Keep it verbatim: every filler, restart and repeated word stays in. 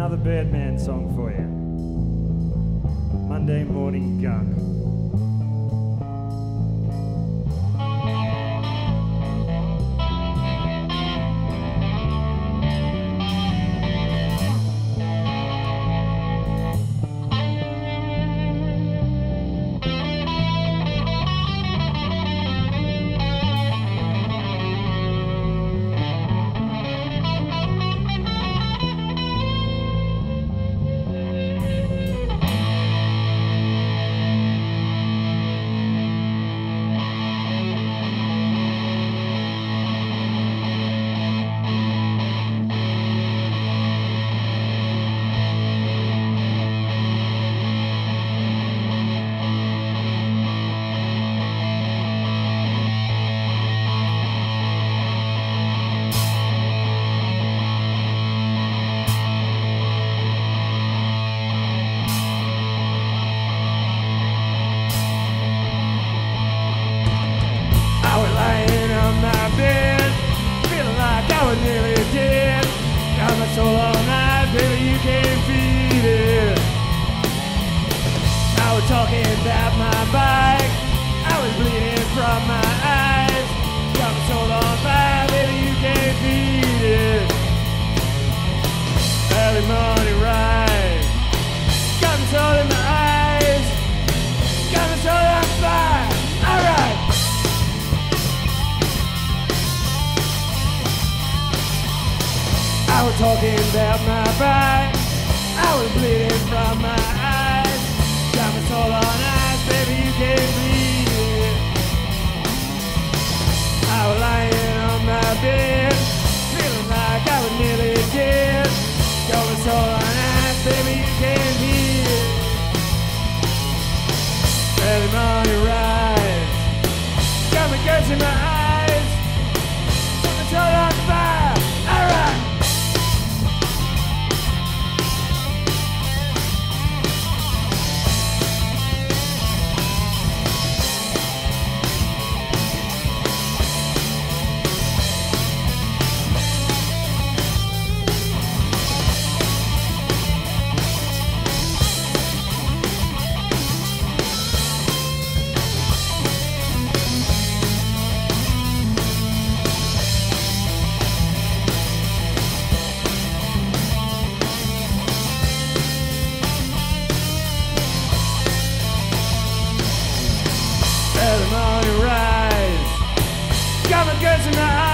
another Birdman song for you. Monday Morning Gunk. So all night, baby, you can't beat it. I was talking about my bike, I was bleeding from my eyes. Got my soul on fire, baby, you can't beat it. Early morning ride, got my soul in my eyes. Got my soul on fire, alright. I was talking about my bike, I was bleeding from my eyes. Got my soul on ice, baby, you can't bleed it. I was lying on my bed, feeling like I was nearly dead. Got my soul on ice, baby, you can't beat it. Early morning rise, got me guts in my eyes. Got my soul on fire, alright. Early morning rise, got my guts in my eyes.